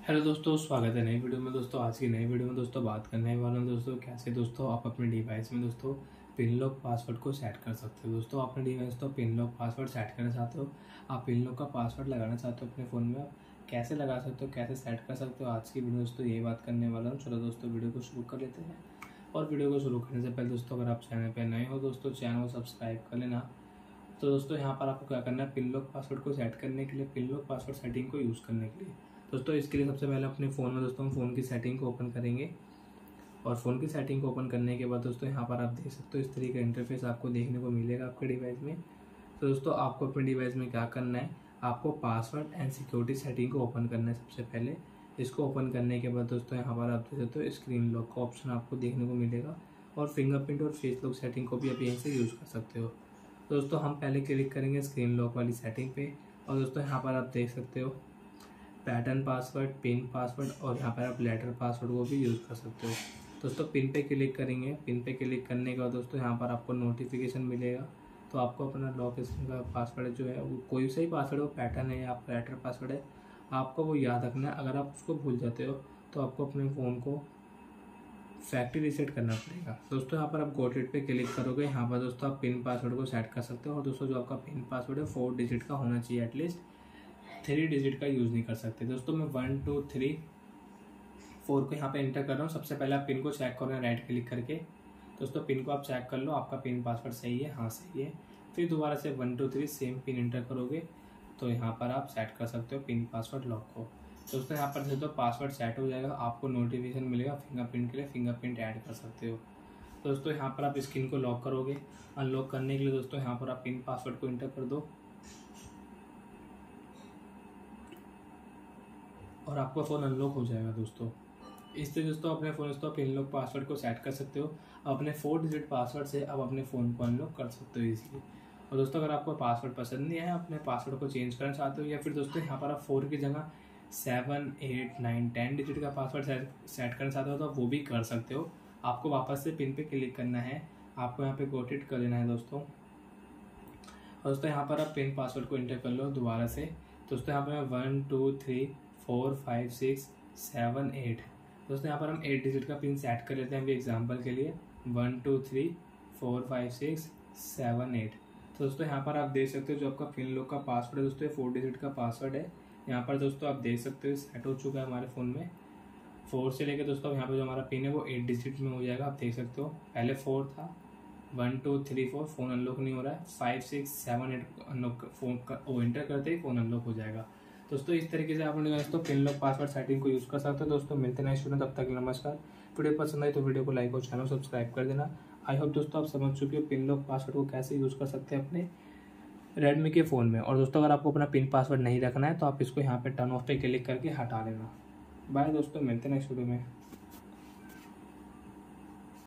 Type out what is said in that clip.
Hello दोस्तों, स्वागत है नई वीडियो में। दोस्तों आज की नई वीडियो में दोस्तों बात करने वाला हूँ दोस्तों कैसे दोस्तों आप अपने डिवाइस में दोस्तों पिन लॉक पासवर्ड को सेट कर सकते हो। दोस्तों अपने डिवाइस तो पिन लॉक पासवर्ड सेट करना चाहते हो, आप पिन लॉक का पासवर्ड लगाना चाहते हो अपने फ़ोन में, आप कैसे लगा सकते हो, कैसे सेट कर सकते हो, आज की वीडियो दोस्तों यही बात करने वाला हूँ। चलो दोस्तों वीडियो को शुरू कर लेते हैं। और वीडियो को शुरू करने से पहले दोस्तों अगर आप चैनल पर नए हो दोस्तों चैनल को सब्सक्राइब कर लेना। तो दोस्तों यहाँ पर आपको क्या करना है, पिन लॉक पासवर्ड को सेट करने के लिए, पिन लॉक पासवर्ड सेटिंग को यूज़ करने के लिए दोस्तों इसके लिए सबसे पहले अपने फ़ोन में दोस्तों हम फ़ोन की सेटिंग को ओपन करेंगे। और फ़ोन की सेटिंग को ओपन करने के बाद दोस्तों यहाँ पर आप देख सकते हो इस तरीके का इंटरफेस आपको देखने को मिलेगा आपके डिवाइस में। तो दोस्तों आपको अपने डिवाइस में क्या करना है, आपको पासवर्ड एंड सिक्योरिटी सेटिंग को ओपन करना है सबसे पहले। इसको ओपन करने के बाद दोस्तों यहाँ पर आप देख सकते हो स्क्रीन लॉक का ऑप्शन आपको देखने को मिलेगा, और फिंगरप्रिंट और फेस लॉक सेटिंग को भी आप यहीं से यूज़ कर सकते हो। तो दोस्तों हम पहले क्लिक करेंगे स्क्रीन लॉक वाली सेटिंग पे, और दोस्तों यहाँ पर आप देख सकते हो पैटर्न पासवर्ड, पिन पासवर्ड, और यहाँ पर आप लेटर पासवर्ड को भी यूज़ कर सकते हो। दोस्तों पिन पे क्लिक करेंगे, पिन पे क्लिक करने के बाद दोस्तों यहाँ पर आपको नोटिफिकेशन मिलेगा। तो आपको अपना लॉक स्क्रीन का पासवर्ड जो है वो कोई सा ही पासवर्ड, वो पैटर्न है या आपका लेटर पासवर्ड है, आपको वो याद रखना है। अगर आप उसको भूल जाते हो तो आपको अपने फ़ोन को फैक्ट्री रीसेट करना पड़ेगा। दोस्तों यहाँ पर आप गॉट इट पे क्लिक करोगे, यहाँ पर दोस्तों आप पिन पासवर्ड को सेट कर सकते हो। और दोस्तों जो आपका पिन पासवर्ड है 4 डिजिट का होना चाहिए, एटलीस्ट 3 डिजिट का यूज़ नहीं कर सकते। दोस्तों मैं 1 2 3 4 को यहाँ पे एंटर कर रहा हूँ। सबसे पहले आप पिन को चेक करो राइट क्लिक करके। दोस्तों पिन को आप चेक कर लो, आपका पिन पासवर्ड सही है, हाँ सही है। फिर दोबारा से 1 2 3 सेम पिन एंटर करोगे तो यहाँ पर आप सेट कर सकते हो पिन पासवर्ड लॉक को। दोस्तों यहाँ पर दोस्तों पासवर्ड सेट हो जाएगा, आपको नोटिफिकेशन मिलेगा फिंगरप्रिंट के लिए, फिंगरप्रिंट ऐड कर सकते हो। दोस्तों यहाँ पर आप स्क्रीन को लॉक करोगे, अनलॉक करने के लिए दोस्तों यहाँ पर आप पिन पासवर्ड को एंटर कर दो और आपका फ़ोन अनलॉक हो जाएगा। दोस्तों इससे दोस्तों अपने फ़ोन दोस्तों पिन लॉक पासवर्ड को सेट कर सकते हो। अपने 4 डिजिट पासवर्ड से आप अपने फ़ोन को अनलॉक कर सकते हो इजीली। और दोस्तों अगर आपको पासवर्ड पसंद नहीं है, अपने पासवर्ड को चेंज करना चाहते हो, या फिर दोस्तों यहाँ पर आप 4 की जगह 7 8 9 10 डिजिट का पासवर्ड सेट करना चाहते हो तो आप वो भी कर सकते हो। आपको वापस से पिन पे क्लिक करना है, आपको यहाँ पे गॉट इट कर देना है दोस्तों। और दोस्तों यहाँ पर आप पिन पासवर्ड को एंटर कर लो दोबारा से। दोस्तों यहाँ पर मैं 1 2 3 4 5 6 7 8 दोस्तों यहाँ पर हम 8 डिजिट का पिन सेट कर लेते हैं अभी एग्जांपल के लिए। 1 2 3 4 5 6 7 8 तो दोस्तों यहाँ पर आप देख सकते हो जो आपका पिन लॉक का पासवर्ड है दोस्तों 4 डिजिट का पासवर्ड है। यहाँ पर दोस्तों आप देख सकते हो सेट हो चुका है हमारे फ़ोन में। 4 से लेकर दोस्तों यहाँ पर जो हमारा पिन है वो 8 डिजिट में हो जाएगा। आप देख सकते हो पहले 4 था, 1 2 3 4 फ़ोन अनलॉक नहीं हो रहा है, 5 6 7 8 अनलॉक फ़ोन का वो एंटर करते ही फ़ोन अनलॉक हो जाएगा। दोस्तों इस तरीके से आप अपने दोस्तों पिन लॉक पासवर्ड सेटिंग को यूज़ कर सकते हो। दोस्तों मिलते हैं नेक्स्ट वीडियो, तब तक नमस्कार। वीडियो पसंद आई तो वीडियो को लाइक और चैनल सब्सक्राइब कर देना। आई होप दोस्तों आप समझ चुके हो पिन लॉक पासवर्ड को कैसे यूज़ कर सकते हैं अपने रेडमी के फ़ोन में। और दोस्तों अगर आपको अपना पिन पासवर्ड नहीं रखना है तो आप इसको यहाँ पे टर्न ऑफ पे क्लिक करके हटा लेना। बाय दोस्तों, मिलते हैं नेक्स्ट वीडियो में।